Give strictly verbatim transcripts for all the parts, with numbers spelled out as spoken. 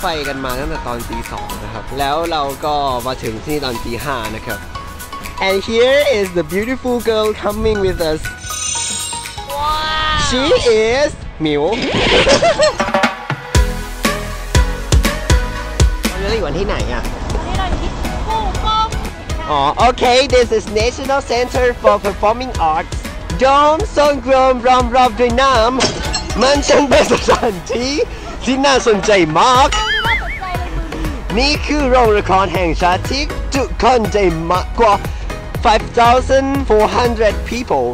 ฟกันมาตั้งแต่ตอนตีสองนะครับแล้วเราก็มาถึงที่นี่ตอนตีห้านะครับ and here is the beautiful girl coming with us wow. she is หมิว เราอยู่วันที่ไหนอ่ะที่เราอยู่ที่ฮ่องกงอ๋อโอเค this is National Center for Performing Arts โดมทรงกลมรอมรอบด้วยน้ำมันช่างเป็นสถานที่ที่น่าสนใจมากนี่คือโรงละครแห่งชาติที่ทุกคนใจมากกว่า five thousand four hundred people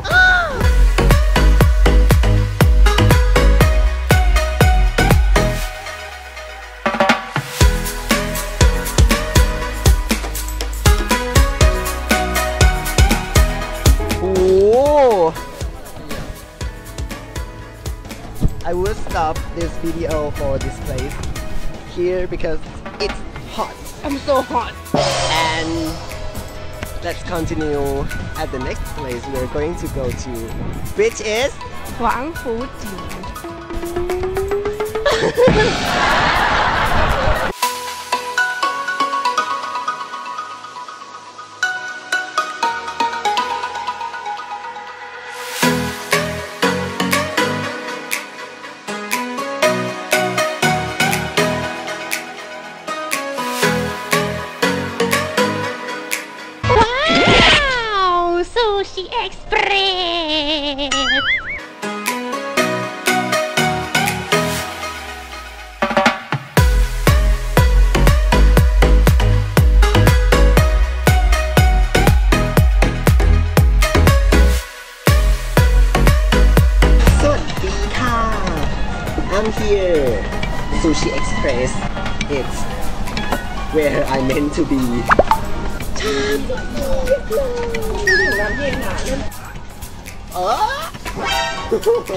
I will stop this video for this place here because it's hot. I'm so hot. And let's continue at the next place we're going to go to, which is 王府井. Sushi Express สวัสดีค่ะ I'm here Sushi Express it's where I meant to beเออเป็นตก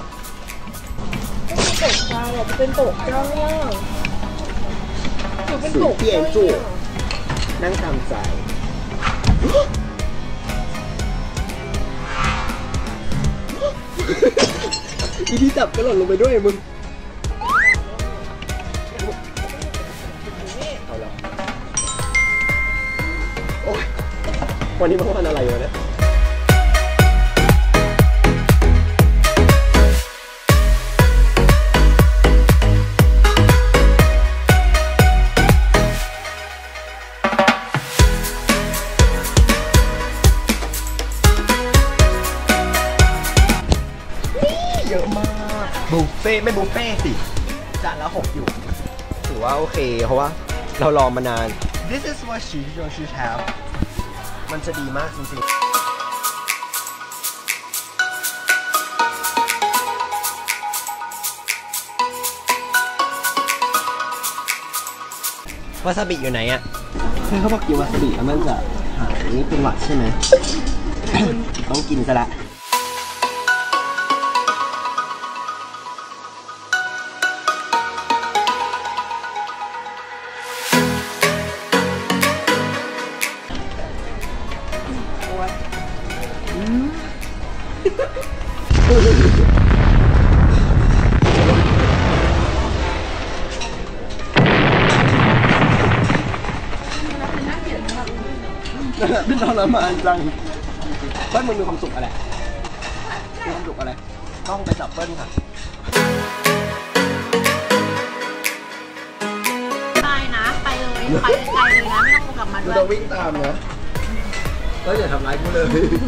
ใจอ่ะเป็นตกใจอ่ะเป็นตกใจนั่งตามใจอีที่จับก็หล่นลงไปด้วยมึงเอาละโอ้ยวันนี้มันวันอะไรวะเนี่ยเยอะมากบุฟเฟ่ไม่บุฟเฟ่สิจานละหกอยู่ถือว่าโอเคเพราะว่าเรารอมานาน This is what she should have มันจะดีมากจริงๆวาซาบิอยู่ไหนอ่ะคือเขาบอกกินวาซาบิแล้วมันจะหายเป็นหวัดใช่ไหม ต้องกินซะละเป็นทรมานจังเปิ้ลมึงมีความสุขอะไรมีความสุขอะไรต้องไปจับเปิ้ลค่ะไปนะไปเลยไปไกลเลยนะไม่ต้องกลับมาด้วยเราวิ่งตามนะก็อย่าทำร้ายกูเลย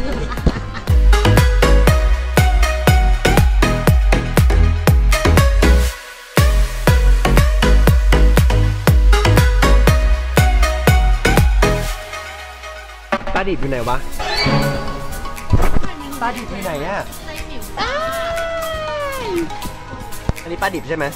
ป้าดิบอยู่ไหนวะป้าดิบอยู่ไหนอ่ะอันนี้ป้าดิบใช่ไหม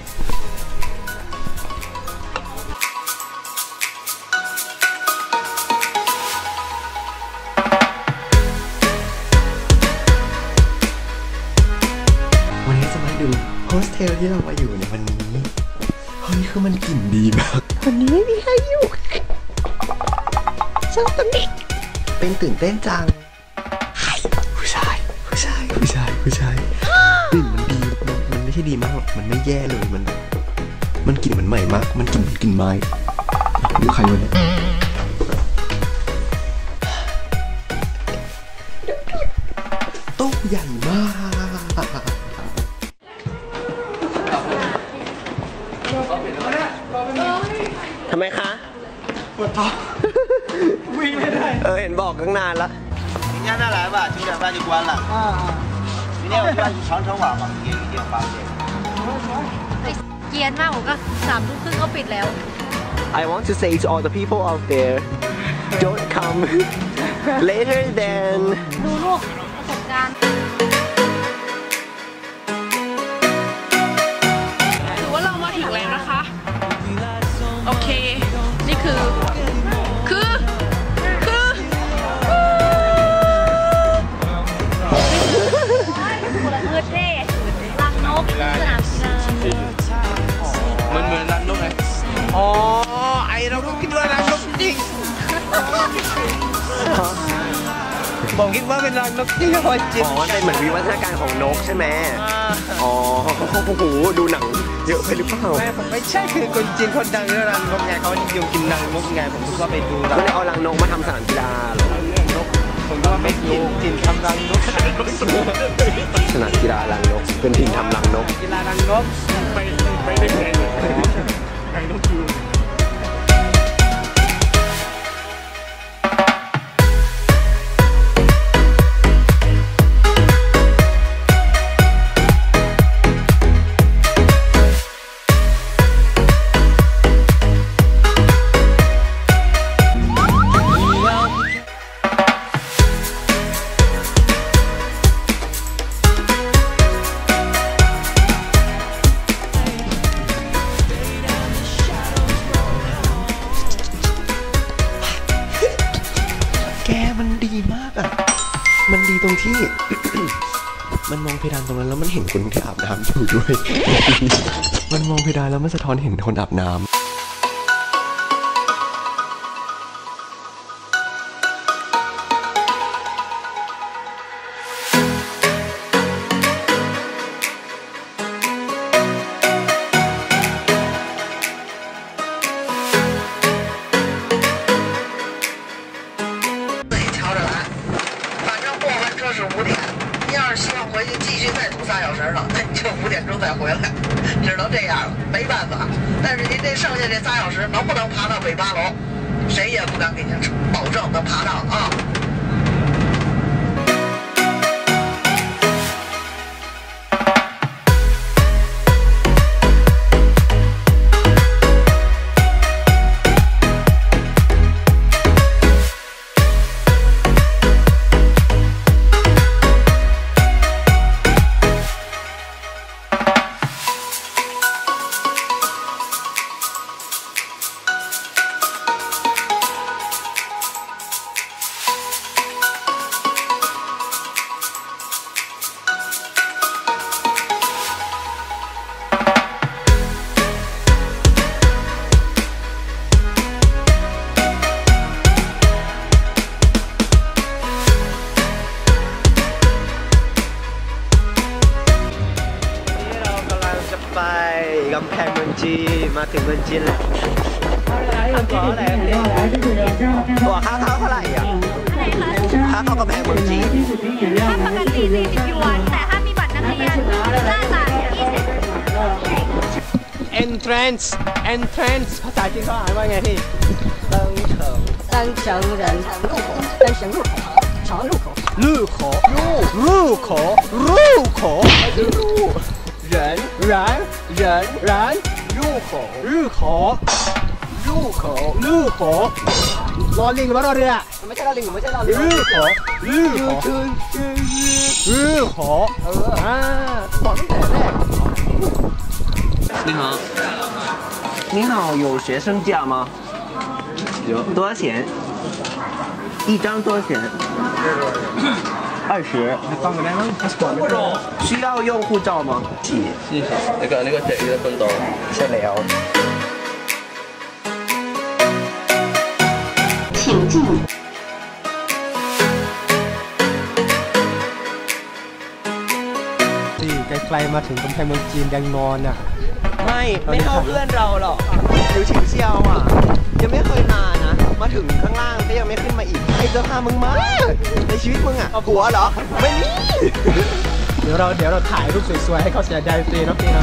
วันนี้จะมาดูโฮสเทลที่เรามาอยู่ในวันนี้เฮ้ยคือมันกลิ่นดีมากวันนี้ไม่มีใครอยู่ฉันตรงนี้เป็นตื่นเต้นจังผู้ชายผู้ชายผู้ชายผู้ชายกลิ่นมันดีมันไม่ใช่ดีมากหรอกมันไม่แย่เลยมันมันกลิ่นเหมือนใหม่มากมันกลิ่นเหมือนกลิ่นไม้หรือใครวะเนี่ยโต๊ะใหญ่มากทำไมคะปวดท้องวิ่งไม่ได้เออเห็นบอกตั้งนานแล้ว明天再来吧，九点半就关了。啊啊！明天我就要去长城网嘛，也一定八点。 เกียนมากผมก็สามทุ่มครึ่งก็ปิดแล้ว I want to say to all the people out there don't come later than ดูลูกประสบการณ์ถือว่าเรามาถึงแล้วนะคะ โอเค นี่คือ คือ คือมืดเท่รังนกสนามกีฬามันเหมือนรังนกไงอ๋อไอเราก็คิดว่ารังนกจริงผมคิดว่าเป็นรังนกจริงพอจริงอ๋อมันเป็นเหมือนวิวัฒนาการของนกใช่ไหมอ๋อโอ้โหดูหนังเยอะไปหรือเปล่าไม่ผมไม่ใช่คือคนจีนคนดังเรื่องรังนกไงเขานิยมกินรังนกไงผมก็ไปดูรังก็เลยเอารังนกมาทำสนามกีฬาหรอนกผมก็ไม่กินจีนทำรังนกสนามกีฬารังนกเป็นถิ่นทำรังนกกีฬารังนกไปไปได้ไงรังนกคือมันดีตรงที่ มันมองเพดานตรงนั้นแล้วมันเห็นคนที่อาบน้ำอยู่ด้วย มันมองเพดานแล้วมันสะท้อนเห็นคนอาบน้ำ五点，你要是希望回去继续再堵仨小时呢，那你就五点钟再回来，只能这样了，没办法。但是您这剩下这仨小时能不能爬到北八楼，谁也不敢给您保证能爬到啊。กำแพงเมืองจีนมาถึงเมืองจีนแล้วตัวค่าเข้าเท่าไหร่อ่ะค่าเข้ากำแพงเมืองจีนถ้าปกติสี่สิบหยวนแต่ถ้ามีบัตรนักเรียนน่าจะยี่สิบ entrance entrance ภาษาจีนเขาอ่านว่าไงพี่登城登城人登城入口长入口入口入入口入口人人人人入口入口入口入口รอลิงหรือว่ารอเรือไม่ใช่รอลิงไม่ใช่รอลิง入口入口入口เอออ่าบอกตั้งแต่แรก你好你好有学生价吗有多少钱一张多少钱二十需要用护照吗那个那个这个分到ใช่แล้ว请进ที่ไกลๆมาถึงกำแพงเมืองจีนยังนอนอ่ะไม่ไม่เท่าเพื่อนเราหรอกอยู่ฉิวเชียวอ่ะยังไม่เคยมานะมาถึงข้างล่างก็ยังไม่ขึ้นมาอีกใครจะพามึงมาในชีวิตมึงอ่ะหัวเหรอไม่มีเดี๋ยวเราเดี๋ยวเราถ่ายรูปสวยๆให้เขาเสียใจฟรีนะพี่นะ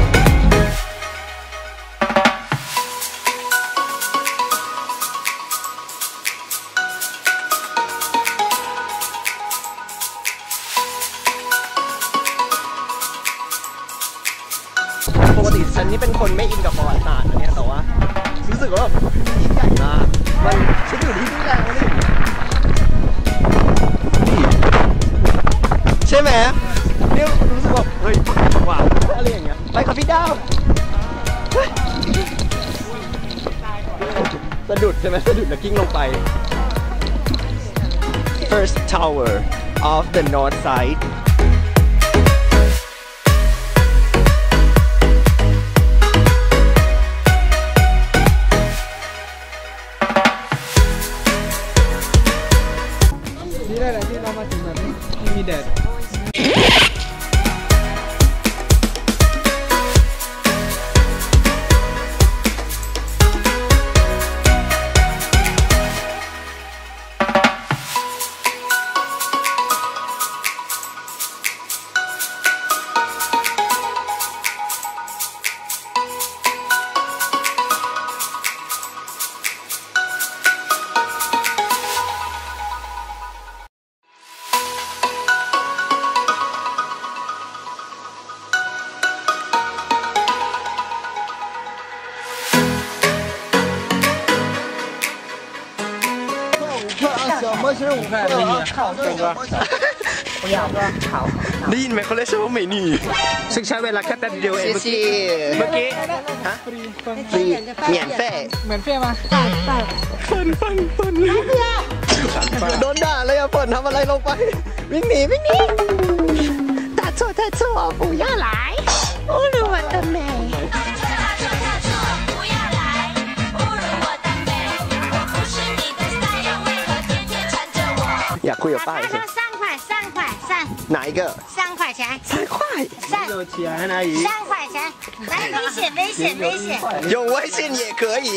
ปกติฉันนี่เป็นคนไม่อินกับประวัติศาสตร์นะเนี่ยแต่ว่ารู้สึกว่ายิ่งใหญ่มากมันฉันอยู่ที่นี่แล้วนี่ใช่ไหมเนี่ยรู้สึกว่าเฮ้ยว้าวอะไรอย่างเงี้ยไปกับพี่ดาวสะดุดใช่ไหมสะดุดแล้วกิ้งลงไป First tower of the north side นี่ได้แหละที่เรามาถึงแบบนี้ไม่มีแดดได้ยินไหมเขาเรียกฉันว่าเมนี่ซึ่งใช้เวลาแค่แป๊บเดียวเองเมื่อกี้เมื่อกี้ฮะฟรีฟรีเหมียนเฟ่เหมือนเฟ่มาฟันฟันฟันโดนด่าเลยอะฝนทำอะไรลงไปวิ่งหนีวิ่งหนี大错特错不要来侮辱我的美อยากคุยกับป้าใช่ไหม三块三块三哪一个三块钱三块三有钱而已三块钱来危险危险危险有微信也可以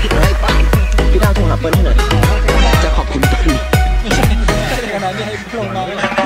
เฮ้ยป้าพี่ดาวโทรหาเปิ้ลให้หน่อยจะขอบคุณเปิ้ลขนาดนี้ให้ลงมา